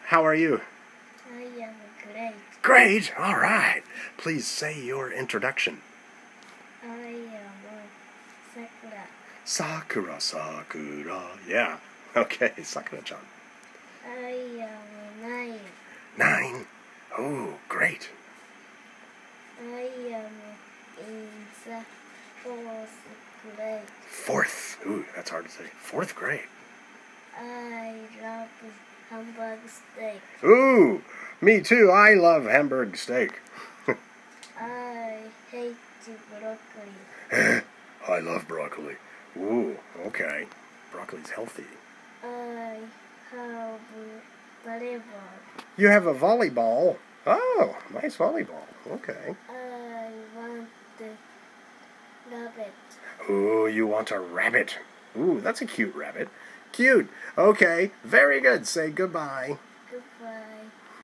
How are you? I am great. Great! All right. Please say your introduction. I am Sakura. Sakura, Sakura. Yeah. Okay, Sakura-chan. I am 9. 9. Oh, great. I am in the 4th grade. 4th. Ooh, that's hard to say. 4th grade. I love hamburger steak. Ooh, me too. I love hamburger steak. I hate broccoli. I love broccoli. Ooh, okay. Broccoli's healthy. I have volleyball. You have a volleyball. Oh, nice volleyball. Okay. I want rabbit. Ooh, you want a rabbit. Ooh, that's a cute rabbit. Cute. Okay, very good. Say goodbye. Goodbye.